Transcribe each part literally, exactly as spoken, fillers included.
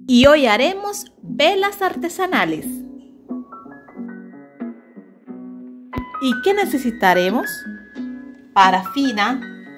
Y hoy haremos velas artesanales. ¿Y qué necesitaremos? Parafina,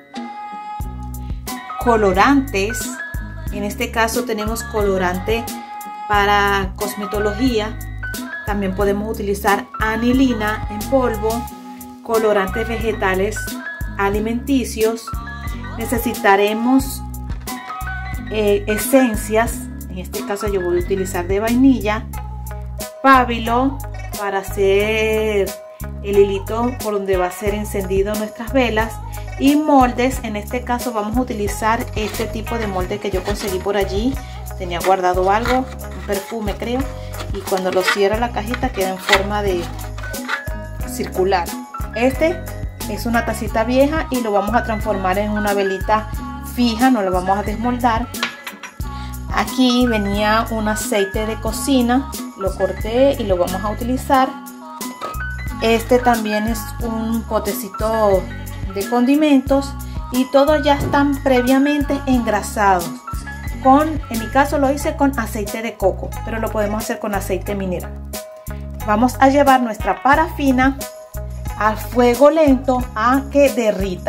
colorantes, en este caso tenemos colorante para cosmetología, también podemos utilizar anilina en polvo, colorantes vegetales alimenticios, necesitaremos eh, esencias, en este caso yo voy a utilizar de vainilla, pábilo para hacer el hilito por donde va a ser encendido nuestras velas y moldes. En este caso vamos a utilizar este tipo de molde que yo conseguí por allí, tenía guardado algo, un perfume creo, y cuando lo cierra la cajita queda en forma de circular. Este es una tacita vieja y lo vamos a transformar en una velita fija, no lo vamos a desmoldar. Aquí venía un aceite de cocina, lo corté y lo vamos a utilizar. Este también es un potecito de condimentos y todos ya están previamente engrasados. Con, en mi caso lo hice con aceite de coco, pero lo podemos hacer con aceite mineral. Vamos a llevar nuestra parafina a fuego lento a que derrita.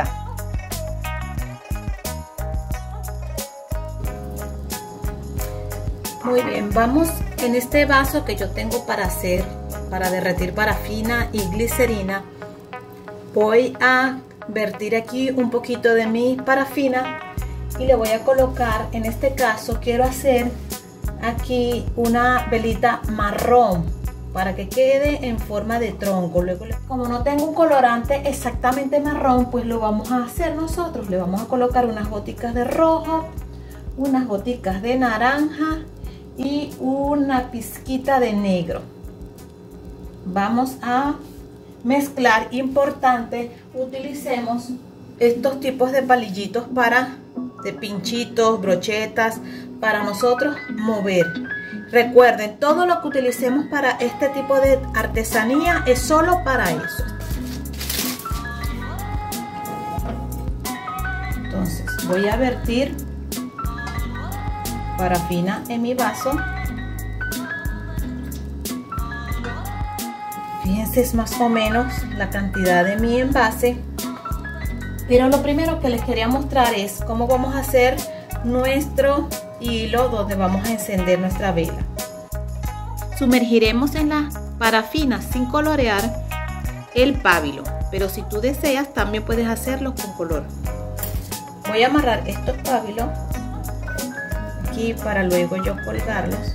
Muy bien, vamos en este vaso que yo tengo para hacer, para derretir parafina y glicerina. Voy a vertir aquí un poquito de mi parafina y le voy a colocar, en este caso quiero hacer aquí una velita marrón para que quede en forma de tronco. Luego, como no tengo un colorante exactamente marrón, pues lo vamos a hacer nosotros. Le vamos a colocar unas goticas de rojo, unas goticas de naranja y una pizquita de negro. Vamos a mezclar. Importante, utilicemos estos tipos de palillitos para de pinchitos, brochetas, para nosotros mover. Recuerden, todo lo que utilicemos para este tipo de artesanía es solo para eso. Entonces voy a vertir parafina en mi vaso. Fíjense, es más o menos la cantidad de mi envase. Pero lo primero que les quería mostrar es cómo vamos a hacer nuestro hilo donde vamos a encender nuestra vela. Sumergiremos en la parafina sin colorear el pábilo, pero si tú deseas también puedes hacerlo con color. Voy a amarrar estos pábilos aquí para luego yo colgarlos.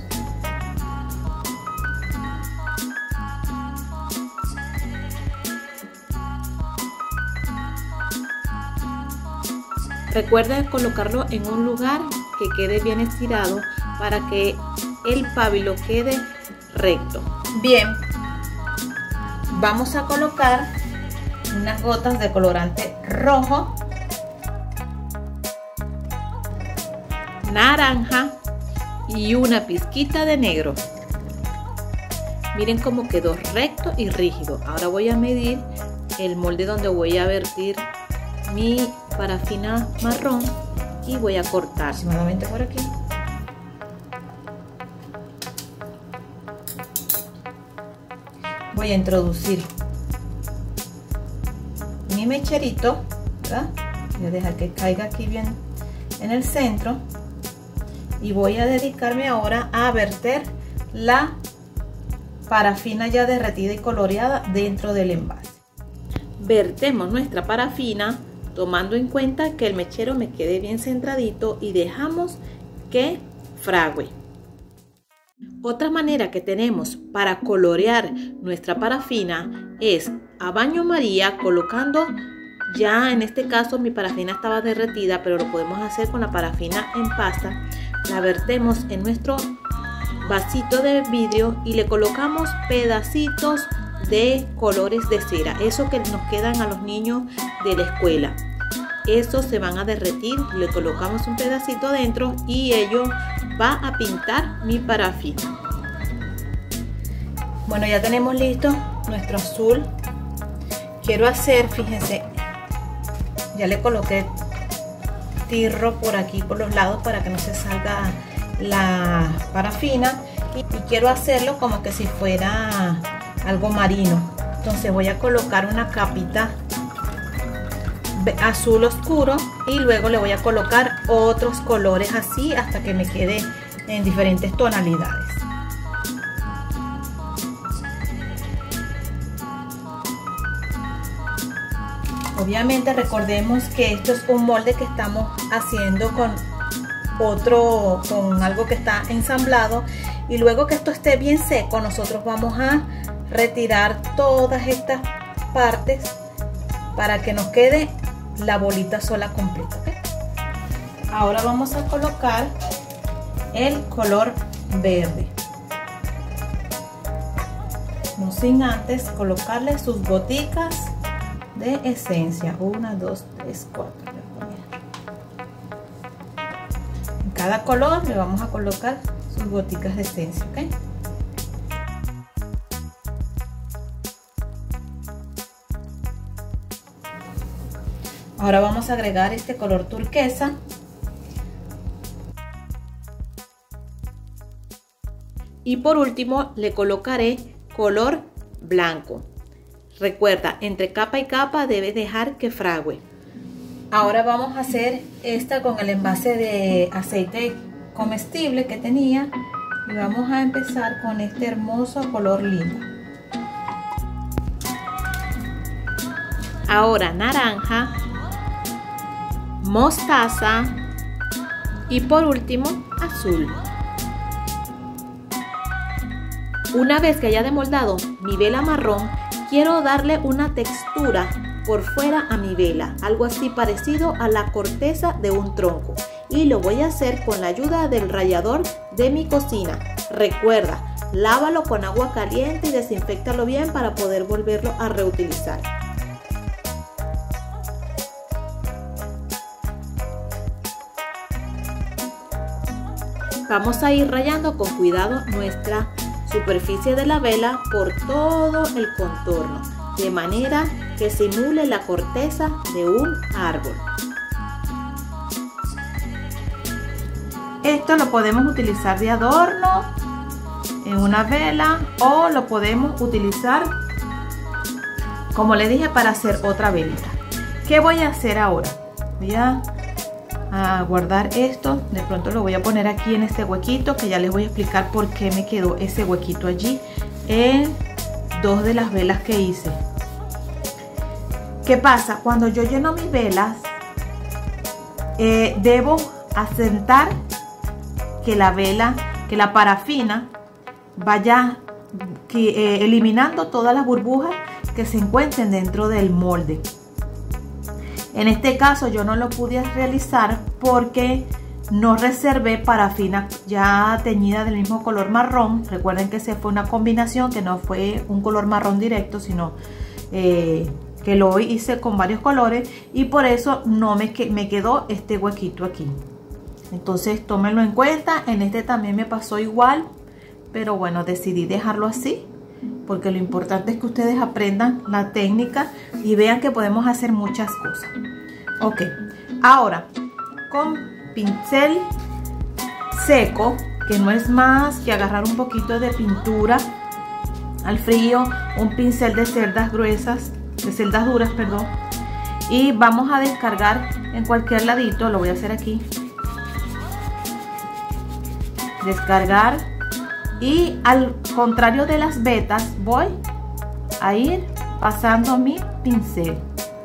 Recuerda colocarlo en un lugar que quede bien estirado para que el pábilo quede recto. Bien, vamos a colocar unas gotas de colorante rojo, naranja y una pizquita de negro. Miren cómo quedó recto y rígido. Ahora voy a medir el molde donde voy a vertir mi parafina marrón y voy a cortar aproximadamente por aquí. Voy a introducir mi mecherito, ¿verdad? Voy a dejar que caiga aquí bien en el centro y voy a dedicarme ahora a verter la parafina ya derretida y coloreada dentro del envase. Vertemos nuestra parafina tomando en cuenta que el mechero me quede bien centradito y dejamos que frague. Otra manera que tenemos para colorear nuestra parafina es a baño María, colocando, ya en este caso mi parafina estaba derretida, pero lo podemos hacer con la parafina en pasta. La vertemos en nuestro vasito de vidrio y le colocamos pedacitos de colores de cera, eso que nos quedan a los niños de la escuela. Esos se van a derretir, le colocamos un pedacito dentro y ello va a pintar mi parafina. Bueno, ya tenemos listo nuestro azul. Quiero hacer, fíjense, ya le coloqué tirro por aquí por los lados para que no se salga la parafina y, y quiero hacerlo como que si fuera algo marino. Entonces voy a colocar una capita azul oscuro y luego le voy a colocar otros colores así hasta que me quede en diferentes tonalidades. Obviamente recordemos que esto es un molde que estamos haciendo con otro, con algo que está ensamblado, y luego que esto esté bien seco nosotros vamos a retirar todas estas partes para que nos quede la bolita sola completa, ¿okay? Ahora vamos a colocar el color verde, no sin antes colocarle sus goticas de esencia. Una, dos, tres, cuatro. En cada color le vamos a colocar sus goticas de esencia, ¿ok? Ahora vamos a agregar este color turquesa. Y por último le colocaré color blanco. Recuerda, entre capa y capa debes dejar que frague. Ahora vamos a hacer esta con el envase de aceite comestible que tenía. Y vamos a empezar con este hermoso color lila. Ahora naranja, mostaza y por último azul. Una vez que haya demoldado mi vela marrón, quiero darle una textura por fuera a mi vela, algo así parecido a la corteza de un tronco, y lo voy a hacer con la ayuda del rallador de mi cocina. Recuerda, lávalo con agua caliente y desinféctalo bien para poder volverlo a reutilizar. Vamos a ir rayando con cuidado nuestra superficie de la vela por todo el contorno, de manera que simule la corteza de un árbol. Esto lo podemos utilizar de adorno en una vela o lo podemos utilizar, como les dije, para hacer otra velita. ¿Qué voy a hacer ahora? Voy a a guardar esto, de pronto lo voy a poner aquí en este huequito, que ya les voy a explicar por qué me quedó ese huequito allí en dos de las velas que hice. ¿Qué pasa? Cuando yo lleno mis velas, eh, debo asentar que la vela, que la parafina vaya que, eh, eliminando todas las burbujas que se encuentren dentro del molde. En este caso yo no lo pude realizar porque no reservé parafina ya teñida del mismo color marrón. Recuerden que se fue una combinación, que no fue un color marrón directo, sino eh, que lo hice con varios colores, y por eso no me, me quedó este huequito aquí. Entonces tómenlo en cuenta. En este también me pasó igual, pero bueno, decidí dejarlo así porque lo importante es que ustedes aprendan la técnica y vean que podemos hacer muchas cosas. Ok, ahora con pincel seco, que no es más que agarrar un poquito de pintura al frío, un pincel de cerdas gruesas, de celdas duras, perdón, y vamos a descargar en cualquier ladito. Lo voy a hacer aquí, descargar, y al contrario de las vetas voy a ir pasando mi pincel.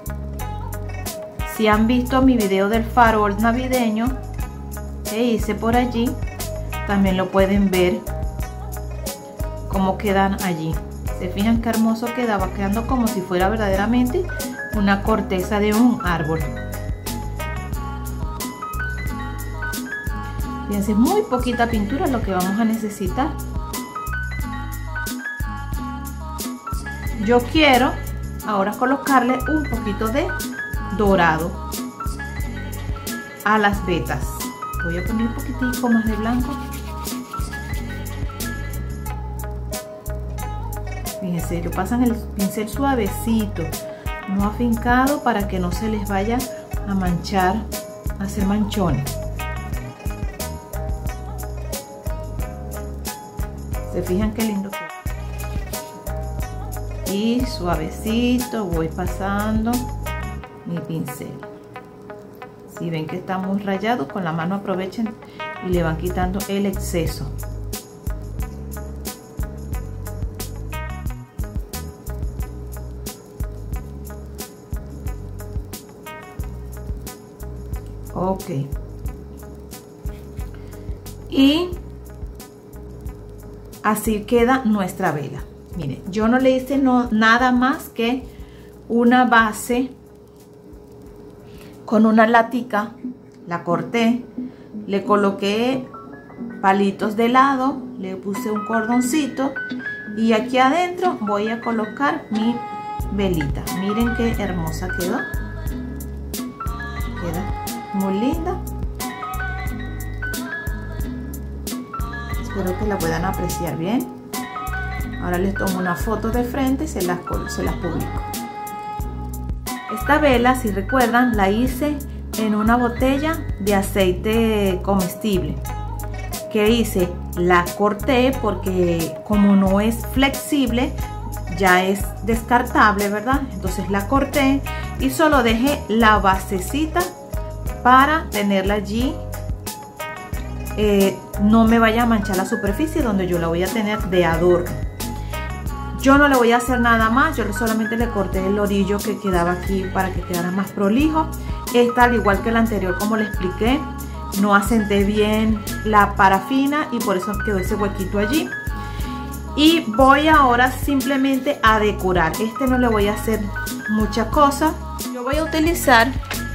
Si han visto mi video del farol navideño que hice por allí, también lo pueden ver cómo quedan allí. Se fijan qué hermoso quedaba, quedando como si fuera verdaderamente una corteza de un árbol. Fíjense, muy poquita pintura lo que vamos a necesitar. Yo quiero ahora colocarle un poquito de dorado a las vetas. Voy a poner un poquitico más de blanco. Fíjense, lo pasan el pincel suavecito, no afincado, para que no se les vaya a manchar, a hacer manchones. Se fijan qué lindo queda. Y suavecito voy pasando mi pincel. Si ven que está muy rayado, con la mano aprovechen y le van quitando el exceso. Ok. Y así queda nuestra vela. Miren, yo no le hice no, nada más que una base con una latica, la corté, le coloqué palitos de lado, le puse un cordoncito y aquí adentro voy a colocar mi velita. Miren qué hermosa quedó. Queda muy linda. Espero que la puedan apreciar bien. Ahora les tomo una foto de frente y se las, se las publico. Esta vela, si recuerdan, la hice en una botella de aceite comestible. ¿Qué hice? La corté porque como no es flexible, ya es descartable, ¿verdad? Entonces la corté y solo dejé la basecita para tenerla allí. Eh, no me vaya a manchar la superficie donde yo la voy a tener de adorno. Yo no le voy a hacer nada más, yo solamente le corté el orillo que quedaba aquí para que quedara más prolijo. Esta, al igual que la anterior, como le expliqué, no asenté bien la parafina y por eso quedó ese huequito allí. Y voy ahora simplemente a decorar. Este no le voy a hacer mucha cosa. Yo voy a utilizar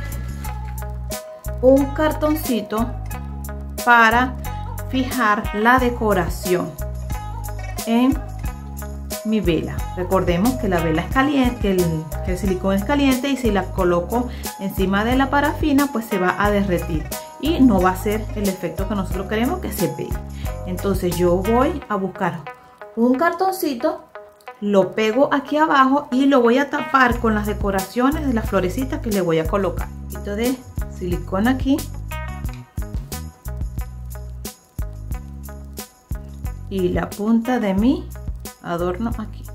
un cartoncito para fijar la decoración en mi vela. Recordemos que la vela es caliente, que el, que el silicón es caliente y si la coloco encima de la parafina pues se va a derretir y no va a ser el efecto que nosotros queremos, que se pegue. Entonces yo voy a buscar un cartoncito, lo pego aquí abajo y lo voy a tapar con las decoraciones de las florecitas que le voy a colocar. Un poquito de silicón aquí y la punta de mi adorno aquí.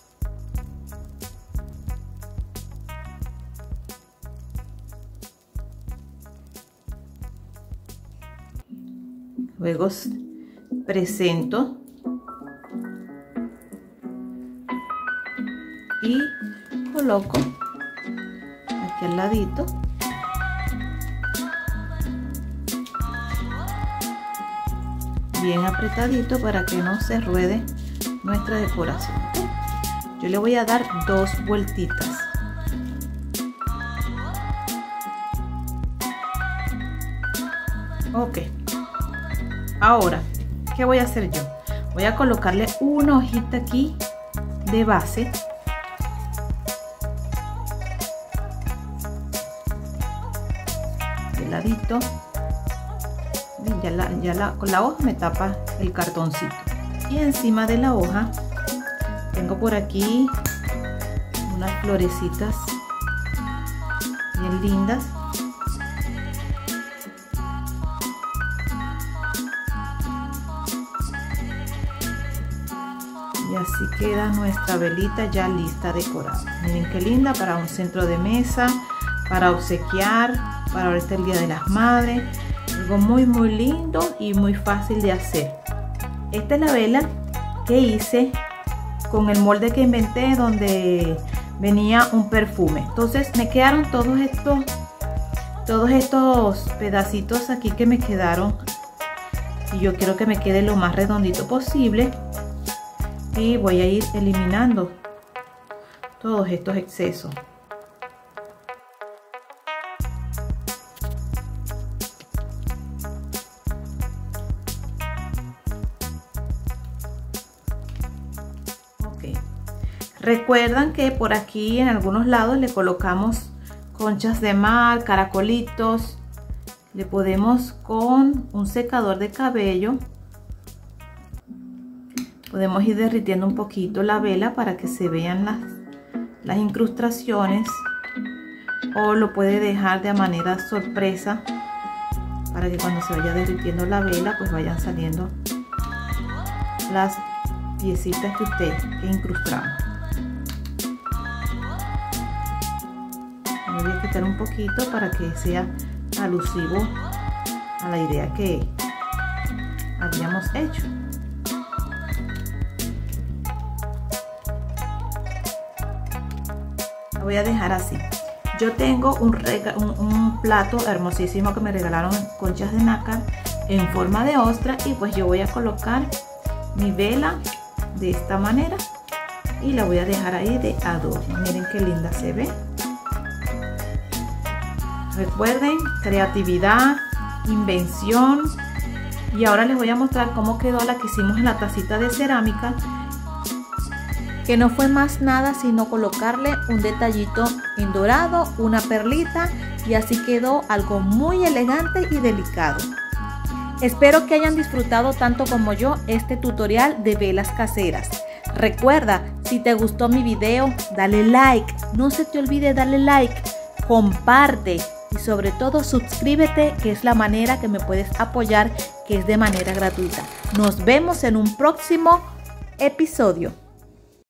Luego presento y coloco aquí al ladito bien apretadito para que no se ruede nuestra decoración. Yo le voy a dar dos vueltitas. Ok, ahora ¿qué voy a hacer yo? Voy a colocarle una hojita aquí de base de ladito. Ya la, ya la, con la hoja me tapa el cartoncito y encima de la hoja tengo por aquí unas florecitas bien lindas. Y así queda nuestra velita ya lista decorada. Miren qué linda para un centro de mesa, para obsequiar, para ahorita el Día de las Madres. Algo muy muy lindo y muy fácil de hacer. Esta es la vela que hice con el molde que inventé donde venía un perfume. Entonces me quedaron todos estos todos estos pedacitos aquí que me quedaron y yo quiero que me quede lo más redondito posible y voy a ir eliminando todos estos excesos. Recuerdan que por aquí en algunos lados le colocamos conchas de mar, caracolitos. Le podemos con un secador de cabello, podemos ir derritiendo un poquito la vela para que se vean las, las incrustaciones, o lo puede dejar de manera sorpresa para que cuando se vaya derritiendo la vela pues vayan saliendo las piecitas que usted que incrustamos. Me voy a quitar un poquito para que sea alusivo a la idea que habíamos hecho. Lo voy a dejar así. Yo tengo un, un, un plato hermosísimo que me regalaron en conchas de nácar en forma de ostra, y pues yo voy a colocar mi vela de esta manera y la voy a dejar ahí de adorno. Miren qué linda se ve. Recuerden, creatividad, invención. Y ahora les voy a mostrar cómo quedó la que hicimos en la tacita de cerámica, que no fue más nada sino colocarle un detallito en dorado, una perlita, y así quedó algo muy elegante y delicado. Espero que hayan disfrutado tanto como yo este tutorial de velas caseras. Recuerda, si te gustó mi video, dale like, no se te olvide darle like, comparte y sobre todo suscríbete, que es la manera que me puedes apoyar, que es de manera gratuita. Nos vemos en un próximo episodio.